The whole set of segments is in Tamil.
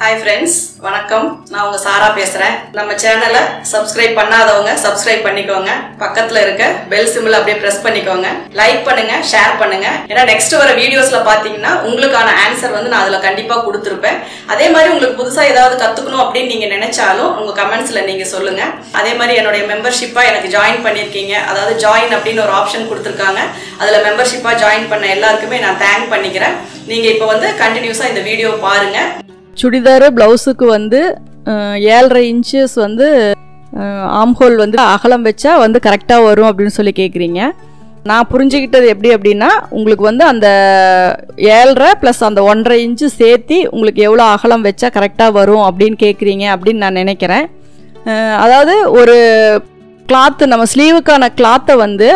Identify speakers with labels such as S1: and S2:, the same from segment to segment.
S1: Hi friends, வணக்கம். நான் உங்க சாரா பேசுறேன். நம்ம சேனலை சப்ஸ்கிரைப் பண்ணாதவங்க சப்ஸ்கிரைப் பண்ணிக்கோங்க. பக்கத்துல இருக்க பெல் சிம்பிள் அப்படியே பிரஸ் பண்ணிக்கோங்க. லைக் பண்ணுங்க, ஷேர் பண்ணுங்க. ஏன்னா நெக்ஸ்ட் வர வீடியோஸ்ல பாத்தீங்கன்னா உங்களுக்கான ஆன்சர் வந்து நான் அதுல கண்டிப்பா கொடுத்திருப்பேன். அதே மாதிரி உங்களுக்கு புதுசா ஏதாவது கத்துக்கணும் அப்படின்னு நீங்க நினைச்சாலும் உங்க கமெண்ட்ஸ்ல நீங்க சொல்லுங்க. அதே மாதிரி என்னோட மெம்பர்ஷிப்பா எனக்கு ஜாயின் பண்ணிருக்கீங்க. அதாவது ஜாயின் அப்படின்னு ஒரு ஆப்ஷன் கொடுத்திருக்காங்க. அதுல மெம்பர்ஷிப்பா ஜாயின் பண்ண எல்லாருக்குமே நான் தேங்க் பண்ணிக்கிறேன். நீங்க இப்போ வந்து கண்டினியூஸா இந்த வீடியோ பாருங்க.
S2: சுடிதார் ப்ளவுஸுக்கு வந்து 7.5 இன்ச்சஸ் வந்து ஆம்ஹோல் வந்து அகலம் வச்சா வந்து கரெக்டாக வரும் அப்படின்னு சொல்லி கேட்குறீங்க. நான் புரிஞ்சுக்கிட்டது எப்படி அப்படின்னா, உங்களுக்கு வந்து அந்த 7.5 ப்ளஸ் அந்த 1.5 இன்ச்சு சேர்த்து உங்களுக்கு எவ்வளோ அகலம் வச்சா கரெக்டாக வரும் அப்படின்னு கேட்குறீங்க அப்படின்னு நான் நினைக்கிறேன். அதாவது ஒரு கிளாத்து, நம்ம ஸ்லீவுக்கான கிளாத்தை வந்து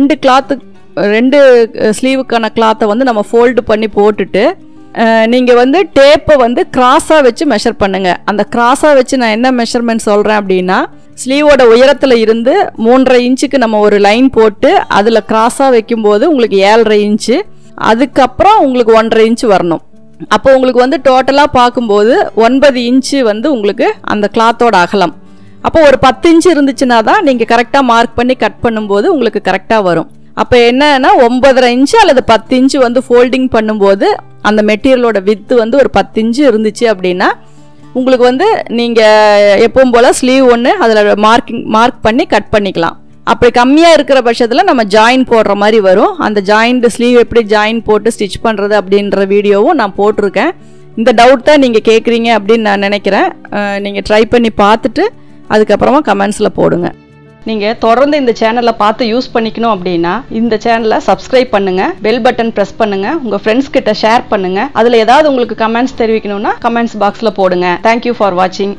S2: ரெண்டு ஸ்லீவுக்கான கிளாத்தை வந்து நம்ம ஃபோல்டு பண்ணி போட்டுட்டு நீங்கள் வந்து டேப்பை வந்து கிராஸாக வச்சு மெஷர் பண்ணுங்கள். அந்த கிராஸாக வச்சு நான் என்ன மெஷர்மெண்ட் சொல்கிறேன் அப்படின்னா, ஸ்லீவோட உயரத்தில் இருந்து 3.5 இன்ச்சுக்கு நம்ம ஒரு லைன் போட்டு அதில் கிராஸாக வைக்கும்போது உங்களுக்கு 7.5 இன்ச்சு, அதுக்கப்புறம் உங்களுக்கு 1.5 இன்ச்சு வரணும். அப்போ உங்களுக்கு வந்து டோட்டலாக பார்க்கும்போது 9 இன்ச்சு வந்து உங்களுக்கு அந்த கிளாத்தோட அகலம். அப்போ ஒரு 10 இன்ச்சு இருந்துச்சுன்னா தான் நீங்கள் கரெக்டாக மார்க் பண்ணி கட் பண்ணும்போது உங்களுக்கு கரெக்டாக வரும். அப்போ என்னன்னா 9.5 இன்ச்சு அல்லது 10 இன்ச்சு வந்து ஃபோல்டிங் பண்ணும்போது அந்த மெட்டீரியலோட வித்து வந்து ஒரு 10 இன்ச்சு இருந்துச்சு அப்படின்னா உங்களுக்கு வந்து நீங்கள் எப்பவும் போல் ஸ்லீவ் ஒன்று அதில் மார்க் பண்ணி கட் பண்ணிக்கலாம். அப்படி கம்மியாக இருக்கிற பட்சத்தில் நம்ம ஜாயின் போடுற மாதிரி வரும். அந்த ஜாயிண்ட் ஸ்லீவ் எப்படி ஜாயின் போட்டு ஸ்டிச் பண்ணுறது அப்படின்ற வீடியோவும் நான் போட்டிருக்கேன். இந்த டவுட் தான் நீங்கள் கேட்குறீங்க அப்படின்னு நான் நினைக்கிறேன். நீங்கள் ட்ரை பண்ணி பார்த்துட்டு அதுக்கப்புறமா கமெண்ட்ஸில் போடுங்க. நீங்கள் தொடர்ந்து இந்த சேனலை பார்த்து யூஸ் பண்ணிக்கணும் அப்படின்னா இந்த சேனலை சப்ஸ்கிரைப் பண்ணுங்கள், பெல் பட்டன் ப்ரெஸ் பண்ணுங்கள், உங்கள் ஃப்ரெண்ட்ஸ் கிட்ட ஷேர் பண்ணுங்கள். அதில் ஏதாவது உங்களுக்கு கமெண்ட்ஸ் தெரிவிக்கணும்னா கமெண்ட்ஸ் பாக்ஸில் போடுங்க. தேங்க்யூ ஃபார் வாட்சிங்.